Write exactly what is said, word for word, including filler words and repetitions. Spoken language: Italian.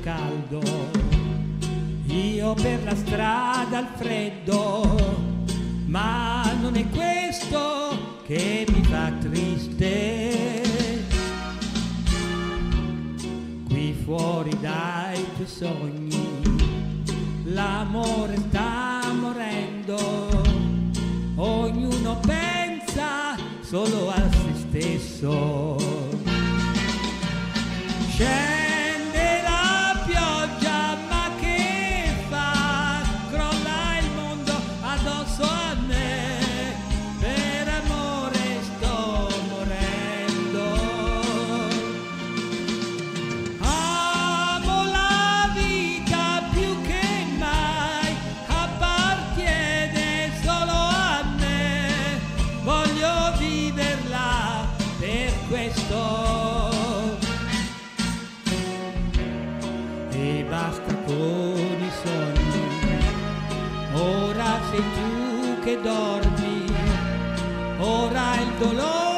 caldo, io per la strada al freddo, ma non è questo che mi fa triste. Qui fuori dai tuoi sogni l'amore sta morendo, ognuno pensa solo a se stesso. Scende la pioggia, ma che fa? Crolla il mondo addosso a me, per amore sto morendo. Amo la vita più che mai, appartiene solo a me, voglio viverla per questo. E basta con i sogni, ora sei tu che dormi, ora il dolore